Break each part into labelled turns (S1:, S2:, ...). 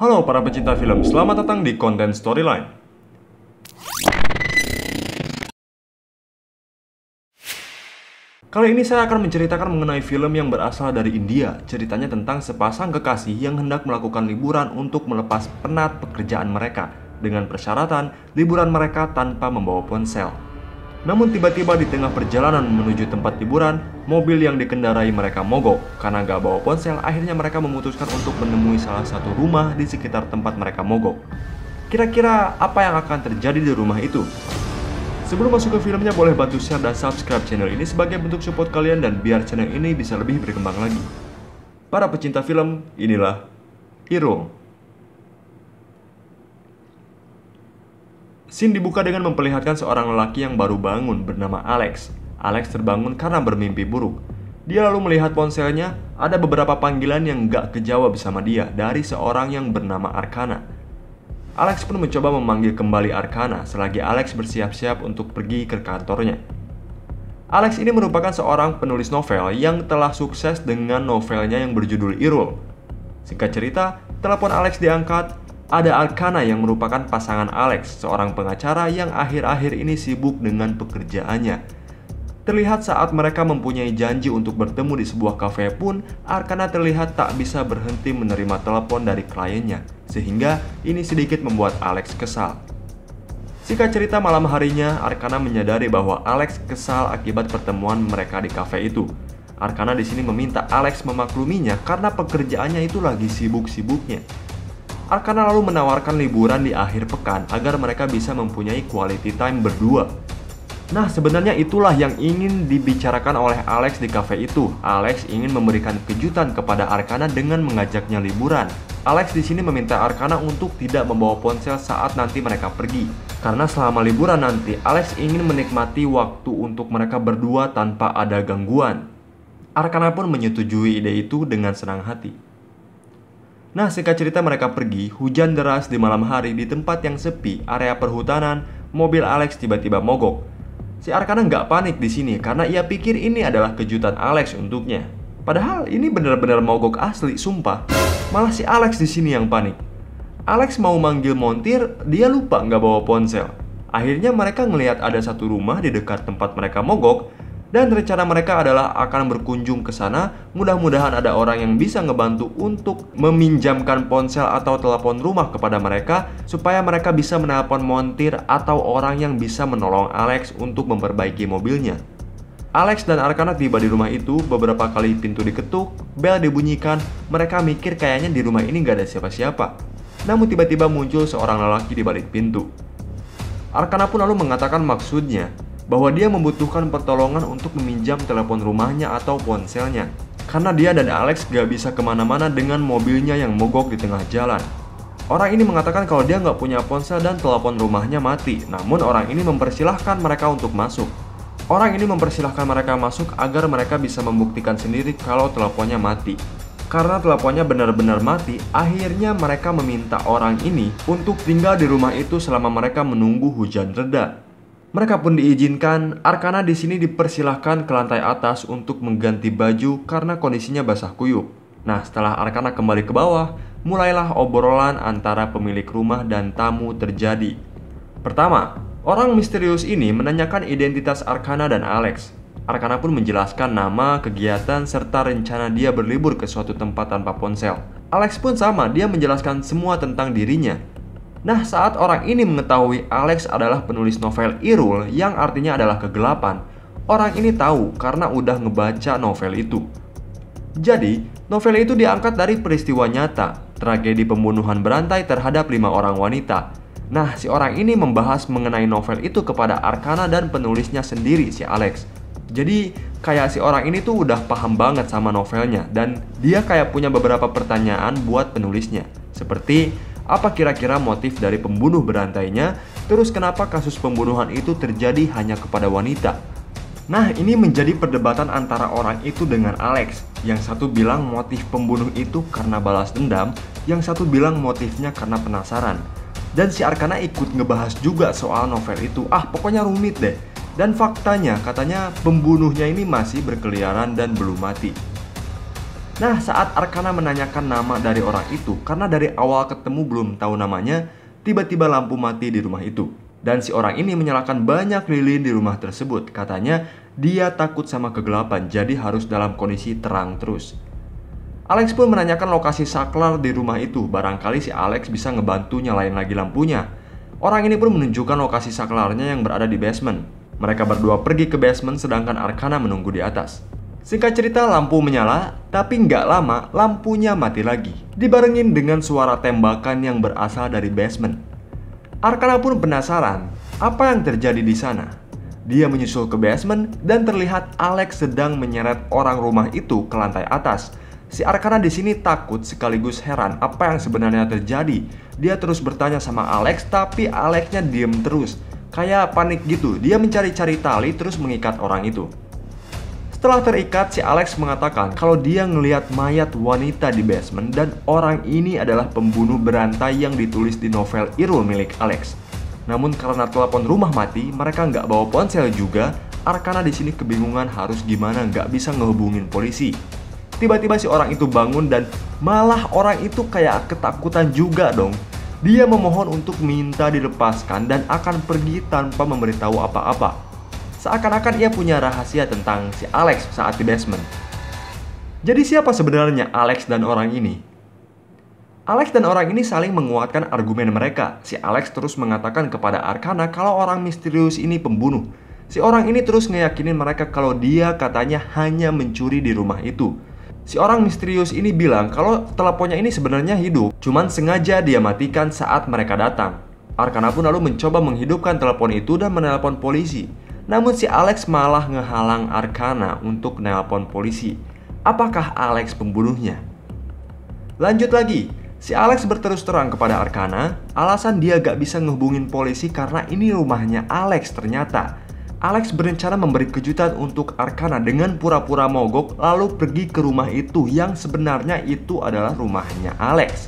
S1: Halo para pecinta film, selamat datang di konten Storyline. Kali ini saya akan menceritakan mengenai film yang berasal dari India. Ceritanya tentang sepasang kekasih yang hendak melakukan liburan untuk melepas penat pekerjaan mereka, dengan persyaratan liburan mereka tanpa membawa ponsel. Namun tiba-tiba di tengah perjalanan menuju tempat liburan, mobil yang dikendarai mereka mogok. Karena gak bawa ponsel, akhirnya mereka memutuskan untuk menemui salah satu rumah di sekitar tempat mereka mogok. Kira-kira apa yang akan terjadi di rumah itu? Sebelum masuk ke filmnya, boleh bantu share dan subscribe channel ini sebagai bentuk support kalian dan biar channel ini bisa lebih berkembang lagi. Para pecinta film, inilah Hero. Scene dibuka dengan memperlihatkan seorang lelaki yang baru bangun bernama Alex. Alex terbangun karena bermimpi buruk. Dia lalu melihat ponselnya, ada beberapa panggilan yang gak kejawab sama dia dari seorang yang bernama Arcana. Alex pun mencoba memanggil kembali Arcana selagi Alex bersiap-siap untuk pergi ke kantornya. Alex ini merupakan seorang penulis novel yang telah sukses dengan novelnya yang berjudul Irul. Singkat cerita, telepon Alex diangkat. Ada Arcana yang merupakan pasangan Alex, seorang pengacara yang akhir-akhir ini sibuk dengan pekerjaannya. Terlihat saat mereka mempunyai janji untuk bertemu di sebuah kafe pun, Arcana terlihat tak bisa berhenti menerima telepon dari kliennya, sehingga ini sedikit membuat Alex kesal. Singkat cerita, malam harinya, Arcana menyadari bahwa Alex kesal akibat pertemuan mereka di kafe itu. Arcana di sini meminta Alex memakluminya karena pekerjaannya itu lagi sibuk-sibuknya. Arcana lalu menawarkan liburan di akhir pekan agar mereka bisa mempunyai quality time berdua. Nah, sebenarnya itulah yang ingin dibicarakan oleh Alex di cafe itu. Alex ingin memberikan kejutan kepada Arcana dengan mengajaknya liburan. Alex di sini meminta Arcana untuk tidak membawa ponsel saat nanti mereka pergi. Karena selama liburan nanti, Alex ingin menikmati waktu untuk mereka berdua tanpa ada gangguan. Arcana pun menyetujui ide itu dengan senang hati. Nah, singkat cerita mereka pergi, hujan deras di malam hari di tempat yang sepi, area perhutanan, mobil Alex tiba-tiba mogok. Si Arcana nggak panik di sini karena ia pikir ini adalah kejutan Alex untuknya. Padahal ini benar-benar mogok asli, sumpah. Malah si Alex di sini yang panik. Alex mau manggil montir, dia lupa nggak bawa ponsel. Akhirnya mereka ngelihat ada satu rumah di dekat tempat mereka mogok. Dan rencana mereka adalah akan berkunjung ke sana. Mudah-mudahan ada orang yang bisa ngebantu untuk meminjamkan ponsel atau telepon rumah kepada mereka, supaya mereka bisa menelpon montir atau orang yang bisa menolong Alex untuk memperbaiki mobilnya. Alex dan Arcana tiba di rumah itu. Beberapa kali pintu diketuk, bel dibunyikan. Mereka mikir kayaknya di rumah ini gak ada siapa-siapa. Namun tiba-tiba muncul seorang lelaki di balik pintu. Arcana pun lalu mengatakan maksudnya bahwa dia membutuhkan pertolongan untuk meminjam telepon rumahnya atau ponselnya, karena dia dan Alex gak bisa kemana-mana dengan mobilnya yang mogok di tengah jalan. Orang ini mengatakan kalau dia gak punya ponsel dan telepon rumahnya mati. Namun orang ini mempersilahkan mereka untuk masuk. Orang ini mempersilahkan mereka masuk agar mereka bisa membuktikan sendiri kalau teleponnya mati. Karena teleponnya benar-benar mati, akhirnya mereka meminta orang ini untuk tinggal di rumah itu selama mereka menunggu hujan reda. Mereka pun diizinkan. Arcana di sini dipersilahkan ke lantai atas untuk mengganti baju karena kondisinya basah kuyup. Nah, setelah Arcana kembali ke bawah, mulailah obrolan antara pemilik rumah dan tamu terjadi. Pertama, orang misterius ini menanyakan identitas Arcana dan Alex. Arcana pun menjelaskan nama, kegiatan, serta rencana dia berlibur ke suatu tempat tanpa ponsel. Alex pun sama, dia menjelaskan semua tentang dirinya. Nah, saat orang ini mengetahui Alex adalah penulis novel Irul yang artinya adalah kegelapan, orang ini tahu karena udah ngebaca novel itu. Jadi, novel itu diangkat dari peristiwa nyata, tragedi pembunuhan berantai terhadap 5 orang wanita. Nah, si orang ini membahas mengenai novel itu kepada Arcana dan penulisnya sendiri, si Alex. Jadi, kayak si orang ini tuh udah paham banget sama novelnya, dan dia kayak punya beberapa pertanyaan buat penulisnya. Seperti, apa kira-kira motif dari pembunuh berantainya? Terus kenapa kasus pembunuhan itu terjadi hanya kepada wanita? Nah, ini menjadi perdebatan antara orang itu dengan Alex. Yang satu bilang motif pembunuh itu karena balas dendam, yang satu bilang motifnya karena penasaran. Dan si Arcana ikut ngebahas juga soal novel itu. Pokoknya rumit deh. Dan faktanya, katanya pembunuhnya ini masih berkeliaran dan belum mati. Nah, saat Arcana menanyakan nama dari orang itu, karena dari awal ketemu belum tahu namanya, tiba-tiba lampu mati di rumah itu. Dan si orang ini menyalakan banyak lilin di rumah tersebut. Katanya dia takut sama kegelapan, jadi harus dalam kondisi terang terus. Alex pun menanyakan lokasi saklar di rumah itu. Barangkali si Alex bisa ngebantu nyalain lagi lampunya. Orang ini pun menunjukkan lokasi saklarnya yang berada di basement. Mereka berdua pergi ke basement sedangkan Arcana menunggu di atas. Singkat cerita, lampu menyala, tapi nggak lama lampunya mati lagi. Dibarengin dengan suara tembakan yang berasal dari basement. Arcana pun penasaran, apa yang terjadi di sana? Dia menyusul ke basement dan terlihat Alex sedang menyeret orang rumah itu ke lantai atas. Si Arcana di sini takut sekaligus heran apa yang sebenarnya terjadi. Dia terus bertanya sama Alex, tapi Alexnya diem terus. Kayak panik gitu, dia mencari-cari tali terus mengikat orang itu. Setelah terikat, si Alex mengatakan kalau dia ngelihat mayat wanita di basement dan orang ini adalah pembunuh berantai yang ditulis di novel Irul milik Alex. Namun karena telepon rumah mati, mereka nggak bawa ponsel juga. Arcana di sini kebingungan harus gimana, nggak bisa ngehubungin polisi. Tiba-tiba si orang itu bangun dan malah orang itu kayak ketakutan juga dong. Dia memohon untuk minta dilepaskan dan akan pergi tanpa memberitahu apa-apa. Seakan-akan ia punya rahasia tentang si Alex saat di basement. Jadi siapa sebenarnya Alex dan orang ini? Alex dan orang ini saling menguatkan argumen mereka. Si Alex terus mengatakan kepada Arcana kalau orang misterius ini pembunuh. Si orang ini terus ngeyakinin mereka kalau dia katanya hanya mencuri di rumah itu. Si orang misterius ini bilang kalau teleponnya ini sebenarnya hidup, cuman sengaja dia matikan saat mereka datang. Arcana pun lalu mencoba menghidupkan telepon itu dan menelpon polisi. Namun si Alex malah ngehalang Arcana untuk nelpon polisi. Apakah Alex pembunuhnya? Lanjut lagi, si Alex berterus terang kepada Arcana, alasan dia gak bisa ngehubungin polisi karena ini rumahnya Alex ternyata. Alex berencana memberi kejutan untuk Arcana dengan pura-pura mogok lalu pergi ke rumah itu yang sebenarnya itu adalah rumahnya Alex.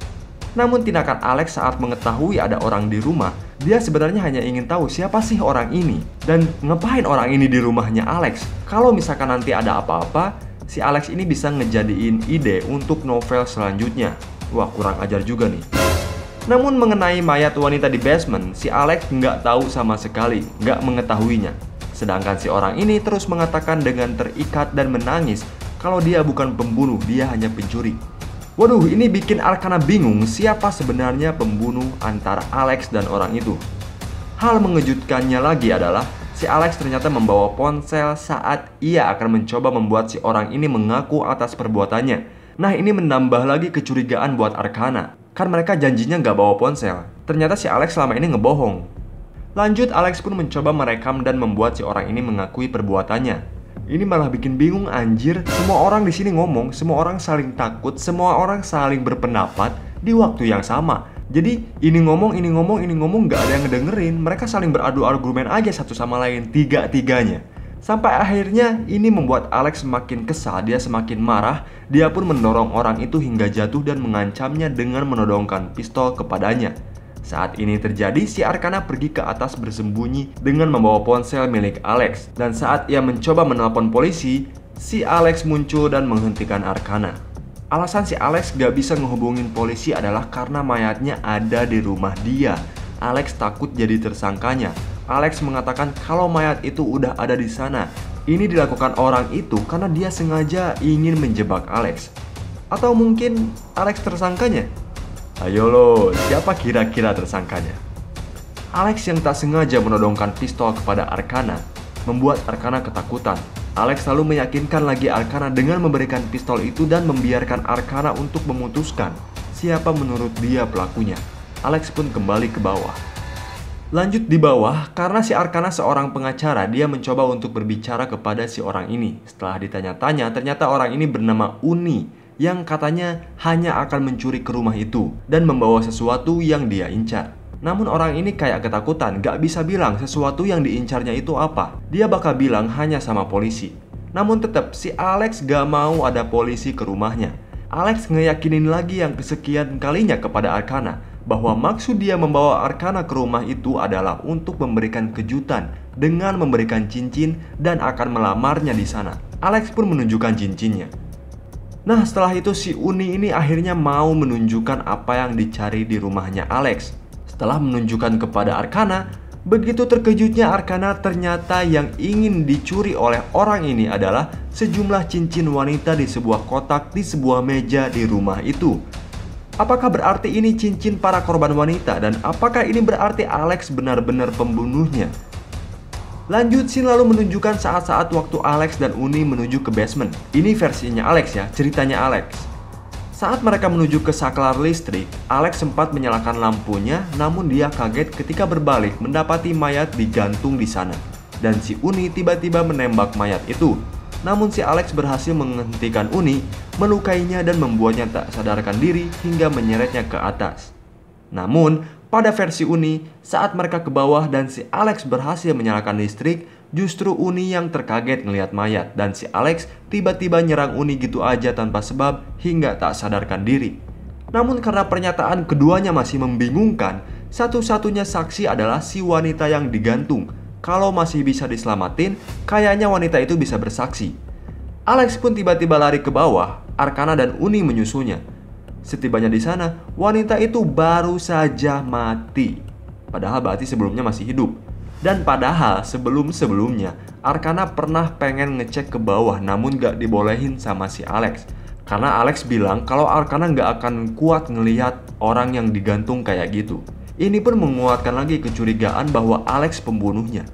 S1: Namun tindakan Alex saat mengetahui ada orang di rumah, dia sebenarnya hanya ingin tahu siapa sih orang ini dan ngapain orang ini di rumahnya Alex. Kalau misalkan nanti ada apa-apa, si Alex ini bisa ngejadiin ide untuk novel selanjutnya. Wah, kurang ajar juga nih. Namun mengenai mayat wanita di basement, si Alex nggak tahu sama sekali, nggak mengetahuinya. Sedangkan si orang ini terus mengatakan dengan terikat dan menangis kalau dia bukan pembunuh, dia hanya pencuri. Waduh, ini bikin Arcana bingung siapa sebenarnya pembunuh antara Alex dan orang itu. Hal mengejutkannya lagi adalah si Alex ternyata membawa ponsel saat ia akan mencoba membuat si orang ini mengaku atas perbuatannya. Nah, ini menambah lagi kecurigaan buat Arcana. Kan mereka janjinya nggak bawa ponsel. Ternyata si Alex selama ini ngebohong. Lanjut, Alex pun mencoba merekam dan membuat si orang ini mengakui perbuatannya. Ini malah bikin bingung anjir. Semua orang di sini ngomong, semua orang saling takut, semua orang saling berpendapat di waktu yang sama. Jadi ini ngomong, ini ngomong, ini ngomong, gak ada yang ngedengerin. Mereka saling beradu argumen aja satu sama lain, tiga-tiganya. Sampai akhirnya ini membuat Alex semakin kesal, dia semakin marah. Dia pun mendorong orang itu hingga jatuh dan mengancamnya dengan menodongkan pistol kepadanya. Saat ini terjadi, si Arcana pergi ke atas bersembunyi dengan membawa ponsel milik Alex. Dan saat ia mencoba menelpon polisi, si Alex muncul dan menghentikan Arcana. Alasan si Alex gak bisa ngehubungin polisi adalah karena mayatnya ada di rumah dia. Alex takut jadi tersangkanya. Alex mengatakan kalau mayat itu udah ada di sana. Ini dilakukan orang itu karena dia sengaja ingin menjebak Alex. Atau mungkin Alex tersangkanya? Ayo lo, siapa kira-kira tersangkanya? Alex yang tak sengaja menodongkan pistol kepada Arcana membuat Arcana ketakutan. Alex lalu meyakinkan lagi Arcana dengan memberikan pistol itu dan membiarkan Arcana untuk memutuskan siapa menurut dia pelakunya. Alex pun kembali ke bawah. Lanjut di bawah, karena si Arcana seorang pengacara, dia mencoba untuk berbicara kepada si orang ini. Setelah ditanya-tanya, ternyata orang ini bernama Uni yang katanya hanya akan mencuri ke rumah itu dan membawa sesuatu yang dia incar. Namun orang ini kayak ketakutan, gak bisa bilang sesuatu yang diincarnya itu apa. Dia bakal bilang hanya sama polisi. Namun tetap si Alex gak mau ada polisi ke rumahnya. Alex ngeyakinin lagi yang kesekian kalinya kepada Arcana bahwa maksud dia membawa Arcana ke rumah itu adalah untuk memberikan kejutan dengan memberikan cincin dan akan melamarnya di sana. Alex pun menunjukkan cincinnya. Nah, setelah itu si Uni ini akhirnya mau menunjukkan apa yang dicari di rumahnya Alex. Setelah menunjukkan kepada Arcana, begitu terkejutnya Arcana ternyata yang ingin dicuri oleh orang ini adalah sejumlah cincin wanita di sebuah kotak di sebuah meja di rumah itu. Apakah berarti ini cincin para korban wanita dan apakah ini berarti Alex benar-benar pembunuhnya? Lanjut, scene lalu menunjukkan saat-saat waktu Alex dan Uni menuju ke basement. Ini versinya Alex ya, ceritanya Alex. Saat mereka menuju ke saklar listrik, Alex sempat menyalakan lampunya, namun dia kaget ketika berbalik mendapati mayat digantung di sana. Dan si Uni tiba-tiba menembak mayat itu. Namun si Alex berhasil menghentikan Uni, melukainya dan membuatnya tak sadarkan diri hingga menyeretnya ke atas. Namun, pada versi Uni, saat mereka ke bawah dan si Alex berhasil menyalakan listrik, justru Uni yang terkaget ngelihat mayat dan si Alex tiba-tiba nyerang Uni gitu aja tanpa sebab hingga tak sadarkan diri. Namun karena pernyataan keduanya masih membingungkan, satu-satunya saksi adalah si wanita yang digantung. Kalau masih bisa diselamatin, kayaknya wanita itu bisa bersaksi. Alex pun tiba-tiba lari ke bawah, Arcana dan Uni menyusulnya. Setibanya di sana, wanita itu baru saja mati. Padahal berarti sebelumnya masih hidup. Dan padahal sebelum-sebelumnya, Arcana pernah pengen ngecek ke bawah namun gak dibolehin sama si Alex. Karena Alex bilang kalau Arcana gak akan kuat ngelihat orang yang digantung kayak gitu. Ini pun menguatkan lagi kecurigaan bahwa Alex pembunuhnya.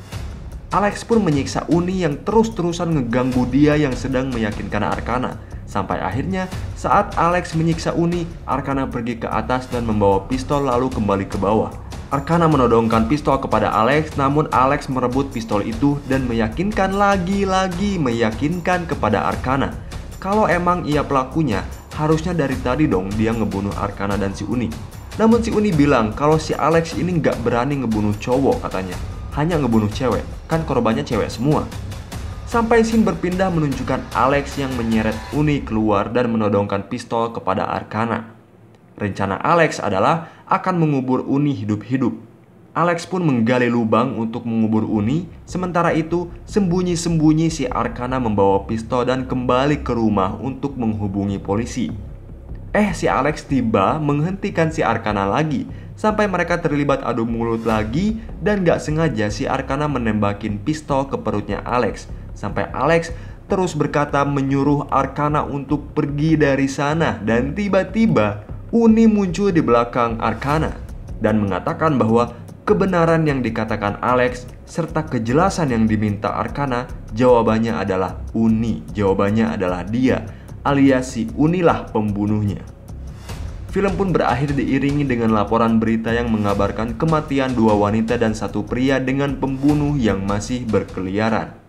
S1: Alex pun menyiksa Uni yang terus-terusan ngeganggu dia yang sedang meyakinkan Arcana. Sampai akhirnya saat Alex menyiksa Uni, Arcana pergi ke atas dan membawa pistol lalu kembali ke bawah. Arcana menodongkan pistol kepada Alex, namun Alex merebut pistol itu dan meyakinkan lagi-lagi meyakinkan kepada Arcana. Kalau emang ia pelakunya, harusnya dari tadi dong dia ngebunuh Arcana dan si Uni. Namun si Uni bilang kalau si Alex ini nggak berani ngebunuh cowok katanya. Hanya ngebunuh cewek, kan korbannya cewek semua. Sampai scene berpindah menunjukkan Alex yang menyeret Uni keluar dan menodongkan pistol kepada Arcana. Rencana Alex adalah akan mengubur Uni hidup-hidup. Alex pun menggali lubang untuk mengubur Uni, sementara itu sembunyi-sembunyi si Arcana membawa pistol dan kembali ke rumah untuk menghubungi polisi. Si Alex tiba menghentikan si Arcana lagi, sampai mereka terlibat adu mulut lagi dan gak sengaja si Arcana menembakin pistol ke perutnya Alex. Sampai Alex terus berkata menyuruh Arcana untuk pergi dari sana dan tiba-tiba Uni muncul di belakang Arcana dan mengatakan bahwa kebenaran yang dikatakan Alex serta kejelasan yang diminta Arcana jawabannya adalah Uni, jawabannya adalah dia, alias si Unilah pembunuhnya. Film pun berakhir diiringi dengan laporan berita yang mengabarkan kematian 2 wanita dan 1 pria dengan pembunuh yang masih berkeliaran.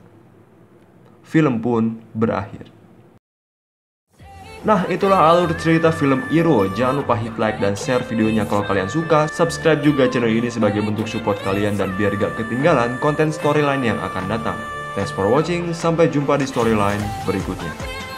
S1: Film pun berakhir. Nah, itulah alur cerita film Iro. Jangan lupa hit like dan share videonya kalau kalian suka. Subscribe juga channel ini sebagai bentuk support kalian dan biar gak ketinggalan konten storyline yang akan datang. Thanks for watching, sampai jumpa di storyline berikutnya.